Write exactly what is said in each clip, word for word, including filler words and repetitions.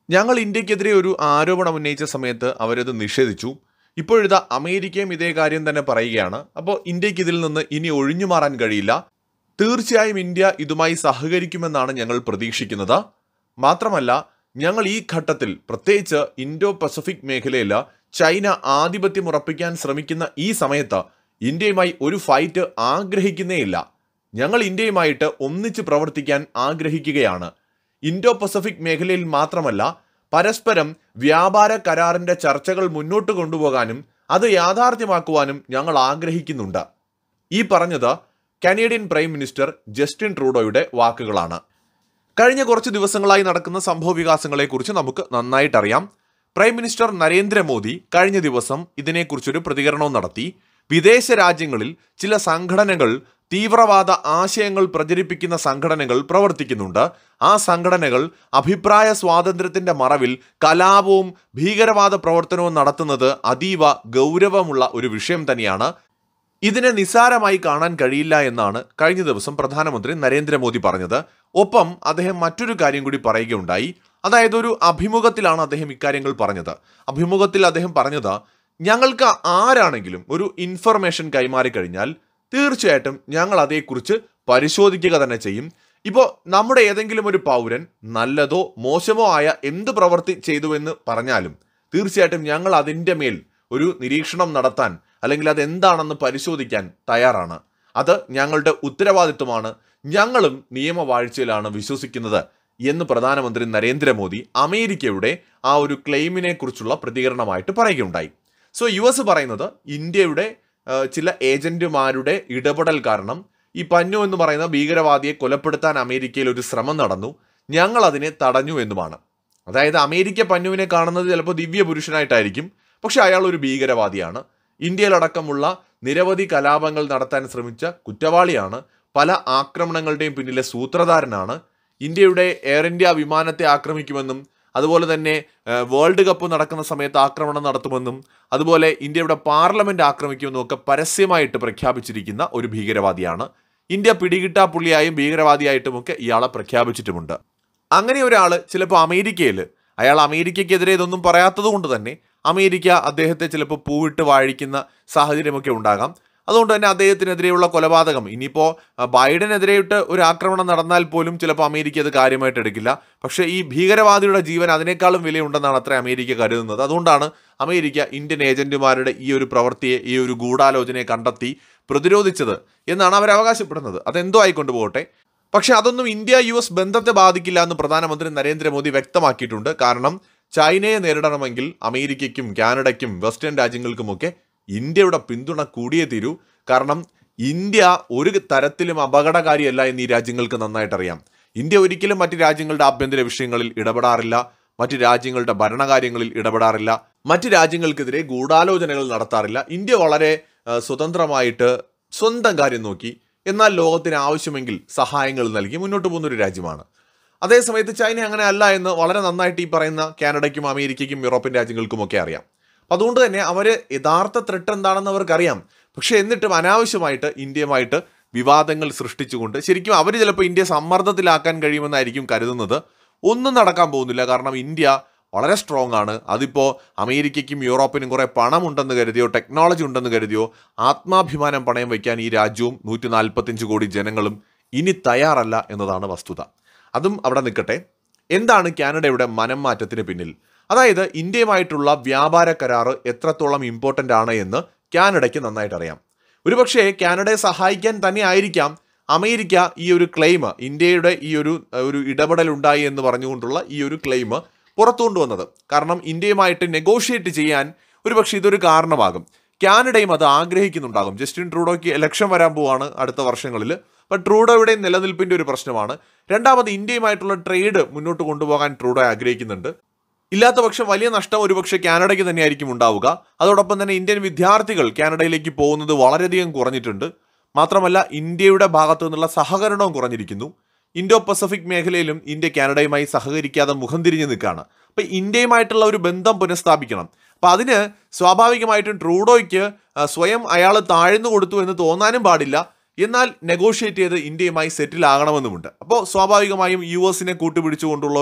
ഞങ്ങൾ ഇന്ത്യക്കെതിരെ ഒരു ആരോപണം ഉന്നയിച്ച സമയത്ത് അവരത് നിഷേധിച്ചു. ഇപ്പോഴിതാ അമേരിക്കയും ഇതേ കാര്യം തന്നെ പറയുകയാണ്. അപ്പോൾ ഇന്ത്യക്ക് ഇതിൽ നിന്ന് ഇനി ഒഴിഞ്ഞു മാറാൻ കഴിയില്ല. തീർച്ചയായും ഇന്ത്യ ഇതുമായി സഹകരിക്കുമെന്നാണ് ഞങ്ങൾ പ്രതീക്ഷിക്കുന്നത്. മാത്രമല്ല, ഞങ്ങൾ ഈ ഘട്ടത്തിൽ പ്രത്യേകിച്ച് ഇൻഡോ പസഫിക് മേഖലയിൽ ചൈന ആധിപത്യം ഉറപ്പിക്കാൻ ശ്രമിക്കുന്ന ഈ സമയത്ത് ഇന്ത്യയുമായി ഒരു ഫൈറ്റ് ആഗ്രഹിക്കുന്നേയില്ല. ഞങ്ങൾ ഇന്ത്യയുമായിട്ട് ഒന്നിച്ച് പ്രവർത്തിക്കാൻ ആഗ്രഹിക്കുകയാണ്. ഇൻഡോ പസഫിക് മേഖലയിൽ മാത്രമല്ല, പരസ്പരം വ്യാപാര കരാറിന്റെ ചർച്ചകൾ മുന്നോട്ട് കൊണ്ടുപോകാനും അത് യാഥാർത്ഥ്യമാക്കുവാനും ഞങ്ങൾ ആഗ്രഹിക്കുന്നുണ്ട്. ഈ പറഞ്ഞത് കനേഡിയൻ പ്രൈം മിനിസ്റ്റർ ജസ്റ്റിൻ ട്രൂഡോയുടെ വാക്കുകളാണ്. കഴിഞ്ഞ കുറച്ച് ദിവസങ്ങളായി നടക്കുന്ന സംഭവ വികാസങ്ങളെക്കുറിച്ച് നമുക്ക് നന്നായിട്ടറിയാം. പ്രൈം മിനിസ്റ്റർ നരേന്ദ്രമോദി കഴിഞ്ഞ ദിവസം ഇതിനെക്കുറിച്ചൊരു പ്രതികരണവും നടത്തി. വിദേശ രാജ്യങ്ങളിൽ ചില സംഘടനകൾ, തീവ്രവാദ ആശയങ്ങൾ പ്രചരിപ്പിക്കുന്ന സംഘടനകൾ പ്രവർത്തിക്കുന്നുണ്ട്. ആ സംഘടനകൾ അഭിപ്രായ സ്വാതന്ത്ര്യത്തിന്റെ മറവിൽ കലാപവും ഭീകരവാദ പ്രവർത്തനവും നടത്തുന്നത് അതീവ ഗൗരവമുള്ള ഒരു വിഷയം തന്നെയാണ്. ഇതിനെ നിസ്സാരമായി കാണാൻ കഴിയില്ല എന്നാണ് കഴിഞ്ഞ ദിവസം പ്രധാനമന്ത്രി നരേന്ദ്രമോദി പറഞ്ഞത്. ഒപ്പം അദ്ദേഹം മറ്റൊരു കാര്യം കൂടി പറയുകയുണ്ടായി. അതായത് ഒരു അഭിമുഖത്തിലാണ് അദ്ദേഹം ഇക്കാര്യങ്ങൾ പറഞ്ഞത്. അഭിമുഖത്തിൽ അദ്ദേഹം പറഞ്ഞത്, ഞങ്ങൾക്ക് ആരാണെങ്കിലും ഒരു ഇൻഫർമേഷൻ കൈമാറിക്കഴിഞ്ഞാൽ തീർച്ചയായിട്ടും ഞങ്ങൾ അതേക്കുറിച്ച് പരിശോധിക്കുക തന്നെ ചെയ്യും. ഇപ്പോൾ നമ്മുടെ ഏതെങ്കിലും ഒരു പൗരൻ നല്ലതോ മോശമോ ആയ എന്ത് പ്രവൃത്തി ചെയ്തുവെന്ന് പറഞ്ഞാലും തീർച്ചയായിട്ടും ഞങ്ങൾ അതിൻ്റെ മേൽ ഒരു നിരീക്ഷണം നടത്താൻ അല്ലെങ്കിൽ അതെന്താണെന്ന് പരിശോധിക്കാൻ തയ്യാറാണ്. അത് ഞങ്ങളുടെ ഉത്തരവാദിത്വമാണ്. ഞങ്ങളും നിയമവാഴ്ചയിലാണ് വിശ്വസിക്കുന്നത് എന്ന് പ്രധാനമന്ത്രി നരേന്ദ്രമോദി അമേരിക്കയുടെ ആ ഒരു ക്ലെയിമിനെ കുറിച്ചുള്ള പ്രതികരണമായിട്ട് പറയുകയുണ്ടായി. സോ യു എസ് പറയുന്നത് ഇന്ത്യയുടെ ചില ഏജന്റുമാരുടെ ഇടപെടൽ കാരണം ഈ പന്നു എന്ന് പറയുന്ന ഭീകരവാദിയെ കൊലപ്പെടുത്താൻ അമേരിക്കയിൽ ഒരു ശ്രമം നടന്നു, ഞങ്ങൾ അതിനെ തടഞ്ഞു എന്നുമാണ്. അതായത് അമേരിക്ക പന്നുവിനെ കാണുന്നത് ചിലപ്പോൾ ദിവ്യ പുരുഷനായിട്ടായിരിക്കും, പക്ഷെ അയാൾ ഒരു ഭീകരവാദിയാണ്. ഇന്ത്യയിലടക്കമുള്ള നിരവധി കലാപങ്ങൾ നടത്താൻ ശ്രമിച്ച കുറ്റവാളിയാണ്. പല ആക്രമണങ്ങളുടെയും പിന്നിലെ സൂത്രധാരനാണ്. ഇന്ത്യയുടെ എയർ ഇന്ത്യ വിമാനത്തെ ആക്രമിക്കുമെന്നും അതുപോലെ തന്നെ വേൾഡ് കപ്പ് നടക്കുന്ന സമയത്ത് ആക്രമണം നടത്തുമെന്നും അതുപോലെ ഇന്ത്യയുടെ പാർലമെന്റ് ആക്രമിക്കുമെന്നും ഒക്കെ പരസ്യമായിട്ട് പ്രഖ്യാപിച്ചിരിക്കുന്ന ഒരു ഭീകരവാദിയാണ്. ഇന്ത്യ പിടികിട്ടാ പുള്ളിയായും ഭീകരവാദിയായിട്ടുമൊക്കെ ഇയാളെ പ്രഖ്യാപിച്ചിട്ടുമുണ്ട്. അങ്ങനെ ഒരാൾ ചിലപ്പോൾ അമേരിക്കയിൽ, അയാൾ അമേരിക്കയ്ക്കെതിരെ ഇതൊന്നും പറയാത്തത് കൊണ്ട് തന്നെ അമേരിക്ക അദ്ദേഹത്തെ ചിലപ്പോൾ പൂവിട്ട് വാഴിക്കുന്ന സാഹചര്യമൊക്കെ ഉണ്ടാകാം. അതുകൊണ്ട് തന്നെ അദ്ദേഹത്തിനെതിരെയുള്ള കൊലപാതകം ഇനിയിപ്പോൾ ബൈഡനെതിരെയിട്ട് ഒരു ആക്രമണം നടന്നാൽ പോലും ചിലപ്പോൾ അമേരിക്ക അത് കാര്യമായിട്ട് എടുക്കില്ല. പക്ഷേ ഈ ഭീകരവാദിയുടെ ജീവൻ അതിനേക്കാളും വിലയുണ്ടെന്നാണ് അത്ര അമേരിക്ക കരുതുന്നത്. അതുകൊണ്ടാണ് അമേരിക്ക ഇന്ത്യൻ ഏജന്റുമാരുടെ ഈ ഒരു പ്രവൃത്തിയെ, ഈ ഒരു ഗൂഢാലോചനയെ കണ്ടെത്തി പ്രതിരോധിച്ചത് എന്നാണ് അവർ അവകാശപ്പെടുന്നത്. അതെന്തോ ആയിക്കൊണ്ട് പോകട്ടെ. പക്ഷെ അതൊന്നും ഇന്ത്യ യു എസ് ബന്ധത്തെ ബാധിക്കില്ല എന്ന് പ്രധാനമന്ത്രി നരേന്ദ്രമോദി വ്യക്തമാക്കിയിട്ടുണ്ട്. കാരണം ചൈനയെ നേരിടണമെങ്കിൽ അമേരിക്കയ്ക്കും കാനഡയ്ക്കും വെസ്റ്റേൺ രാജ്യങ്ങൾക്കുമൊക്കെ ഇന്ത്യയുടെ പിന്തുണ കൂടിയേ തീരൂ. കാരണം ഇന്ത്യ ഒരു തരത്തിലും അപകടകാരിയല്ല എന്ന് ഈ രാജ്യങ്ങൾക്ക് നന്നായിട്ടറിയാം. ഇന്ത്യ ഒരിക്കലും മറ്റ് രാജ്യങ്ങളുടെ ആഭ്യന്തര വിഷയങ്ങളിൽ ഇടപെടാറില്ല, മറ്റ് രാജ്യങ്ങളുടെ ഭരണകാര്യങ്ങളിൽ ഇടപെടാറില്ല, മറ്റ് രാജ്യങ്ങൾക്കെതിരെ ഗൂഢാലോചനകൾ നടത്താറില്ല. ഇന്ത്യ വളരെ സ്വതന്ത്രമായിട്ട് സ്വന്തം കാര്യം നോക്കി എന്നാൽ ലോകത്തിന് ആവശ്യമെങ്കിൽ സഹായങ്ങൾ നൽകി മുന്നോട്ട് പോകുന്നൊരു രാജ്യമാണ്. അതേസമയത്ത് ചൈന അങ്ങനെ അല്ല എന്ന് വളരെ നന്നായിട്ട് ഈ പറയുന്ന കാനഡയ്ക്കും അമേരിക്കയ്ക്കും യൂറോപ്യൻ രാജ്യങ്ങൾക്കുമൊക്കെ അറിയാം. അപ്പം അതുകൊണ്ട് തന്നെ അവർ യഥാർത്ഥ ത്രെട്ട് എന്താണെന്ന് അവർക്കറിയാം. പക്ഷെ എന്നിട്ടും അനാവശ്യമായിട്ട് ഇന്ത്യയുമായിട്ട് വിവാദങ്ങൾ സൃഷ്ടിച്ചുകൊണ്ട് ശരിക്കും അവർ ചിലപ്പോൾ ഇന്ത്യ സമ്മർദ്ദത്തിലാക്കാൻ കഴിയുമെന്നായിരിക്കും കരുതുന്നത്. ഒന്നും നടക്കാൻ പോകുന്നില്ല. കാരണം ഇന്ത്യ വളരെ സ്ട്രോങ് ആണ്. അതിപ്പോൾ അമേരിക്കയ്ക്കും യൂറോപ്പിനും കുറേ പണമുണ്ടെന്ന് കരുതിയോ ടെക്നോളജി ഉണ്ടെന്ന് കരുതിയോ ആത്മാഭിമാനം പണയം വയ്ക്കാൻ ഈ രാജ്യവും നൂറ്റി നാൽപ്പത്തഞ്ച് കോടി ജനങ്ങളും ഇനി തയ്യാറല്ല എന്നതാണ് വസ്തുത. അതും അവിടെ നിൽക്കട്ടെ. എന്താണ് കാനഡയുടെ മനം മാറ്റത്തിന് പിന്നിൽ? അതായത് ഇന്ത്യയുമായിട്ടുള്ള വ്യാപാര കരാറ് എത്രത്തോളം ഇമ്പോർട്ടൻ്റ് ആണ് എന്ന് കാനഡയ്ക്ക് നന്നായിട്ട് അറിയാം. ഒരുപക്ഷെ കാനഡയെ സഹായിക്കാൻ തന്നെ ആയിരിക്കാം അമേരിക്ക ഈ ഒരു ക്ലെയിം, ഇന്ത്യയുടെ ഈ ഒരു ഒരു ഇടപെടൽ ഉണ്ടായി എന്ന് പറഞ്ഞുകൊണ്ടുള്ള ഈ ഒരു ക്ലെയിം പുറത്തു കൊണ്ടുവന്നത്. കാരണം ഇന്ത്യയുമായിട്ട് നെഗോഷിയേറ്റ് ചെയ്യാൻ ഒരുപക്ഷെ ഇതൊരു കാരണമാകും. കാനഡയും അത് ആഗ്രഹിക്കുന്നുണ്ടാകും. ജസ്റ്റിൻ ട്രൂഡോയ്ക്ക് ഇലക്ഷൻ വരാൻ പോവാണ് അടുത്ത വർഷങ്ങളിൽ. അപ്പം ട്രൂഡോയുടെ നിലനിൽപ്പിൻ്റെ ഒരു പ്രശ്നമാണ്. രണ്ടാമത് ഇന്ത്യയുമായിട്ടുള്ള ട്രേഡ് മുന്നോട്ട് കൊണ്ടുപോകാൻ ട്രൂഡോ ആഗ്രഹിക്കുന്നുണ്ട്. ഇല്ലാത്ത പക്ഷം വലിയ നഷ്ടം ഒരുപക്ഷെ കാനഡയ്ക്ക് തന്നെയായിരിക്കും ഉണ്ടാവുക. അതോടൊപ്പം തന്നെ ഇന്ത്യൻ വിദ്യാർത്ഥികൾ കാനഡയിലേക്ക് പോകുന്നത് വളരെയധികം കുറഞ്ഞിട്ടുണ്ട്. മാത്രമല്ല ഇന്ത്യയുടെ ഭാഗത്തു നിന്നുള്ള സഹകരണവും കുറഞ്ഞിരിക്കുന്നു. ഇൻഡോ പസഫിക് മേഖലയിലും ഇന്ത്യ കാനഡയുമായി സഹകരിക്കാതെ മുഖം തിരിഞ്ഞ് നിൽക്കുകയാണ്. അപ്പം ഇന്ത്യയുമായിട്ടുള്ള ഒരു ബന്ധം പുനഃസ്ഥാപിക്കണം. അപ്പം അതിന് സ്വാഭാവികമായിട്ടും ട്രൂഡോയ്ക്ക് സ്വയം അയാൾ താഴ്ന്നു കൊടുത്തു എന്ന് തോന്നാനും പാടില്ല. എന്നാൽ നെഗോഷിയേറ്റ് ചെയ്ത് ഇന്ത്യയുമായി സെറ്റിൽ ആകണമെന്നുമുണ്ട്. അപ്പോൾ സ്വാഭാവികമായും യു എസിനെ കൂട്ടുപിടിച്ചുകൊണ്ടുള്ള ഒരു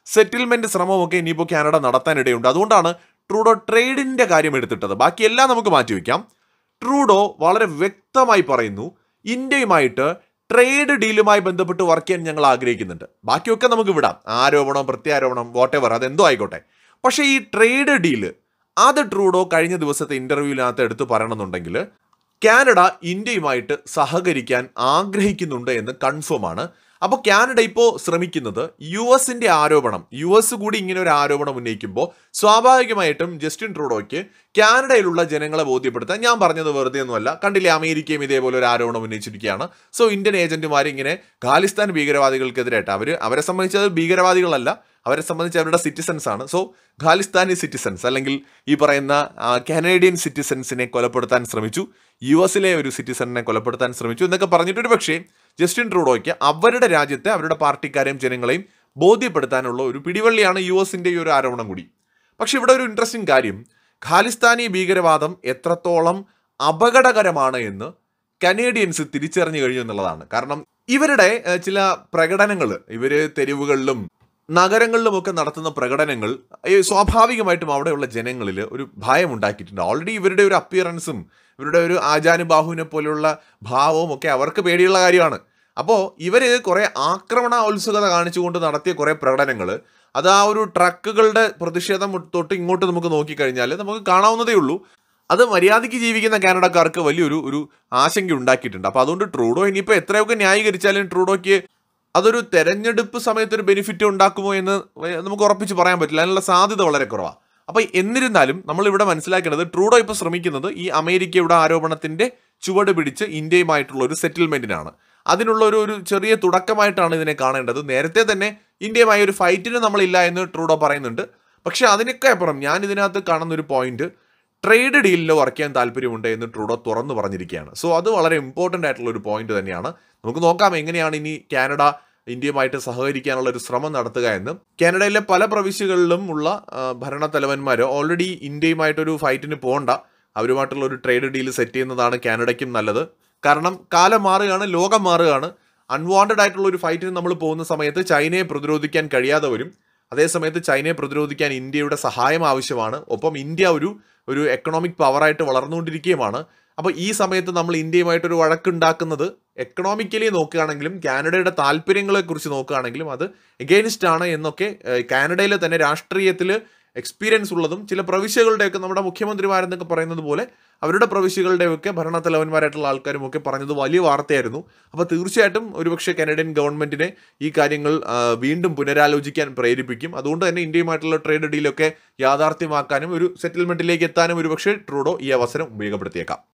സെറ്റിൽമെന്റ് ശ്രമമൊക്കെ ഇനിയിപ്പോൾ കാനഡ നടത്താനിടയുണ്ട്. അതുകൊണ്ടാണ് ട്രൂഡോ ട്രേഡിന്റെ കാര്യം എടുത്തിട്ടത്. ബാക്കിയെല്ലാം നമുക്ക് മാറ്റിവെക്കാം. ട്രൂഡോ വളരെ വ്യക്തമായി പറയുന്നു, ഇന്ത്യയുമായിട്ട് ട്രേഡ് ഡീലുമായി ബന്ധപ്പെട്ട് വർക്ക് ചെയ്യാൻ ഞങ്ങൾ ആഗ്രഹിക്കുന്നുണ്ട്. ബാക്കിയൊക്കെ നമുക്ക് വിടാം, ആരോപണം പ്രത്യാരോപണം വാട്ടെവർ അതെന്തോ ആയിക്കോട്ടെ. പക്ഷേ ഈ ട്രേഡ് ഡീല് അത് ട്രൂഡോ കഴിഞ്ഞ ദിവസത്തെ ഇന്റർവ്യൂവിനകത്ത് എടുത്ത് പറയണമെന്നുണ്ടെങ്കിൽ കാനഡ ഇന്ത്യയുമായിട്ട് സഹകരിക്കാൻ ആഗ്രഹിക്കുന്നുണ്ട് എന്ന് കൺഫേം ആണ്. അപ്പോൾ കാനഡ ഇപ്പോൾ ശ്രമിക്കുന്നത് യു എസിന്റെ ആരോപണം, യു എസ് കൂടി ഇങ്ങനെ ഒരു ആരോപണം ഉന്നയിക്കുമ്പോൾ സ്വാഭാവികമായിട്ടും ജസ്റ്റിൻ ട്രൂഡോയ്ക്ക് കാനഡയിലുള്ള ജനങ്ങളെ ബോധ്യപ്പെടുത്താൻ, ഞാൻ പറഞ്ഞത് വെറുതെ ഒന്നുമല്ല, കണ്ടില്ലേ അമേരിക്കയും ഇതേപോലെ ഒരു ആരോപണം ഉന്നയിച്ചിരിക്കുകയാണ്. സോ ഇന്ത്യൻ ഏജന്റുമാർ ഇങ്ങനെ ഖാലിസ്ഥാൻ ഭീകരവാദികൾക്കെതിരായിട്ട്, അവർ അവരെ സംബന്ധിച്ചത് ഭീകരവാദികളല്ല, അവരെ സംബന്ധിച്ച് അവരുടെ സിറ്റിസൺസ് ആണ്. സോ ഖാലിസ്ഥാനി സിറ്റിസൺസ് അല്ലെങ്കിൽ ഈ പറയുന്ന കനേഡിയൻ സിറ്റിസൺസിനെ കൊലപ്പെടുത്താൻ ശ്രമിച്ചു, യു എസിലെ ഒരു സിറ്റിസണിനെ കൊലപ്പെടുത്താൻ ശ്രമിച്ചു എന്നൊക്കെ പറഞ്ഞിട്ടൊരു പക്ഷേ ജസ്റ്റിൻ ട്രൂഡോയ്ക്ക് അവരുടെ രാജ്യത്തെ അവരുടെ പാർട്ടിക്കാരെയും ജനങ്ങളെയും ബോധ്യപ്പെടുത്താനുള്ള ഒരു പിടിവള്ളിയാണ് യു എസിന്റെ ഈ ഒരു ആരോപണം കൂടി. പക്ഷെ ഇവിടെ ഒരു ഇൻട്രസ്റ്റിംഗ് കാര്യം, ഖാലിസ്ഥാനി ഭീകരവാദം എത്രത്തോളം അപകടകരമാണ് എന്ന് കനേഡിയൻസ് തിരിച്ചറിഞ്ഞു കഴിഞ്ഞു എന്നുള്ളതാണ്. കാരണം ഇവരുടെ ചില പ്രകടനങ്ങൾ, ഇവര് തെരുവുകളിലും നഗരങ്ങളിലുമൊക്കെ നടത്തുന്ന പ്രകടനങ്ങൾ സ്വാഭാവികമായിട്ടും അവിടെയുള്ള ജനങ്ങളിൽ ഒരു ഭയം ഉണ്ടാക്കിയിട്ടുണ്ട്. ഓൾറെഡി ഇവരുടെ ഒരു അപ്പിയറൻസും ഇവരുടെ ഒരു ആജാനുബാഹുവിനെ പോലെയുള്ള ഭാവവും ഒക്കെ അവർക്ക് പേടിയുള്ള കാര്യമാണ്. അപ്പോൾ ഇവർ കുറേ ആക്രമണോത്സുകത കാണിച്ചുകൊണ്ട് നടത്തിയ കുറേ പ്രകടനങ്ങൾ, അത് ആ ഒരു ട്രക്കുകളുടെ പ്രതിഷേധം തൊട്ട് ഇങ്ങോട്ട് നമുക്ക് നോക്കിക്കഴിഞ്ഞാൽ നമുക്ക് കാണാവുന്നതേ ഉള്ളൂ. അത് മര്യാദയ്ക്ക് ജീവിക്കുന്ന കാനഡക്കാർക്ക് വലിയൊരു ഒരു ആശങ്ക ഉണ്ടാക്കിയിട്ടുണ്ട്. അപ്പോൾ അതുകൊണ്ട് ട്രൂഡോ ഇനിയിപ്പോൾ എത്രയൊക്കെ ന്യായീകരിച്ചാലും ട്രൂഡോയ്ക്ക് അതൊരു തെരഞ്ഞെടുപ്പ് സമയത്ത് ഒരു ബെനിഫിറ്റ് ഉണ്ടാക്കുമോ എന്ന് നമുക്ക് ഉറപ്പിച്ച് പറയാൻ പറ്റില്ല. അതിനുള്ള സാധ്യത വളരെ കുറവാണ്. അപ്പോൾ എന്നിരുന്നാലും നമ്മൾ ഇവിടെ മനസ്സിലാക്കേണ്ടത്, ട്രൂഡോ ഇപ്പോൾ ശ്രമിക്കുന്നത് ഈ അമേരിക്കയുടെ ആരോപണത്തിന്റെ ചുവട് പിടിച്ച് ഇന്ത്യയുമായിട്ടുള്ള ഒരു സെറ്റിൽമെന്റിനാണ്. അതിനുള്ള ഒരു ഒരു ചെറിയ തുടക്കമായിട്ടാണ് ഇതിനെ കാണേണ്ടത്. നേരത്തെ തന്നെ ഇന്ത്യയുമായി ഒരു ഫൈറ്റിന് നമ്മളില്ല എന്ന് ട്രൂഡോ പറയുന്നുണ്ട്. പക്ഷെ അതിനൊക്കെ അപ്പുറം ഞാൻ ഇതിനകത്ത് കാണുന്ന ഒരു പോയിന്റ്, ട്രേഡ് ഡീലിൽ വർക്ക് ചെയ്യാൻ താല്പര്യമുണ്ട് എന്ന് ട്രൂഡോ തുറന്നു പറഞ്ഞിരിക്കുകയാണ്. സോ അത് വളരെ ഇമ്പോർട്ടൻ്റ് ആയിട്ടുള്ള ഒരു പോയിന്റ് തന്നെയാണ്. നമുക്ക് നോക്കാം എങ്ങനെയാണ് ഇനി കാനഡ ഇന്ത്യയുമായിട്ട് സഹകരിക്കാനുള്ള ഒരു ശ്രമം നടത്തുക എന്ന്. കാനഡയിലെ പല പ്രവിശ്യകളിലും ഉള്ള ഭരണ തലവന്മാർ ഓൾറെഡി ഇന്ത്യയുമായിട്ടൊരു ഫൈറ്റിന് പോകണ്ട, അവരുമായിട്ടുള്ള ഒരു ട്രേഡ് ഡീൽ സെറ്റ് ചെയ്യുന്നതാണ് കാനഡയ്ക്കും നല്ലത്. കാരണം കാലം മാറുകയാണ്, ലോകം മാറുകയാണ്. അൺവാണ്ടഡ് ആയിട്ടുള്ള ഒരു ഫൈറ്റിന് നമ്മൾ പോകുന്ന സമയത്ത് ചൈനയെ പ്രതിരോധിക്കാൻ കഴിയാതെ വരും. അതേസമയത്ത് ചൈനയെ പ്രതിരോധിക്കാൻ ഇന്ത്യയുടെ സഹായം ആവശ്യമാണ്. ഒപ്പം ഇന്ത്യ ഒരു ഒരു എക്കണോമിക് പവറായിട്ട് വളർന്നുകൊണ്ടിരിക്കുകയുമാണ്. അപ്പോൾ ഈ സമയത്ത് നമ്മൾ ഇന്ത്യയുമായിട്ടൊരു വഴക്കുണ്ടാക്കുന്നത് എക്കണോമിക്കലി നോക്കുകയാണെങ്കിലും കാനഡയുടെ താല്പര്യങ്ങളെക്കുറിച്ച് നോക്കുകയാണെങ്കിലും അത് എഗെയിൻസ്റ്റ് ആണ് എന്നൊക്കെ കാനഡയിലെ തന്നെ രാഷ്ട്രീയത്തിൽ എക്സ്പീരിയൻസ് ഉള്ളതും ചില പ്രവിശ്യകളുടെയൊക്കെ നമ്മുടെ മുഖ്യമന്ത്രിമാരെന്നൊക്കെ പറയുന്നത് പോലെ അവരുടെ പ്രവിശ്യകളുടെയൊക്കെ ഭരണത്തലവന്മാരായിട്ടുള്ള ആൾക്കാരും ഒക്കെ പറഞ്ഞത് വലിയ വാർത്തയായിരുന്നു. അപ്പോൾ തീർച്ചയായിട്ടും ഒരുപക്ഷെ കനേഡിയൻ ഗവൺമെന്റിനെ ഈ കാര്യങ്ങൾ വീണ്ടും പുനരാലോചിക്കാൻ പ്രേരിപ്പിക്കും. അതുകൊണ്ട് തന്നെ ഇന്ത്യയുമായിട്ടുള്ള ട്രേഡ് ഡീലൊക്കെ യാഥാർത്ഥ്യമാക്കാനും ഒരു സെറ്റിൽമെന്റിലേക്ക് എത്താനും ഒരുപക്ഷെ ട്രൂഡോ ഈ അവസരം ഉപയോഗപ്പെടുത്തിയേക്കാം.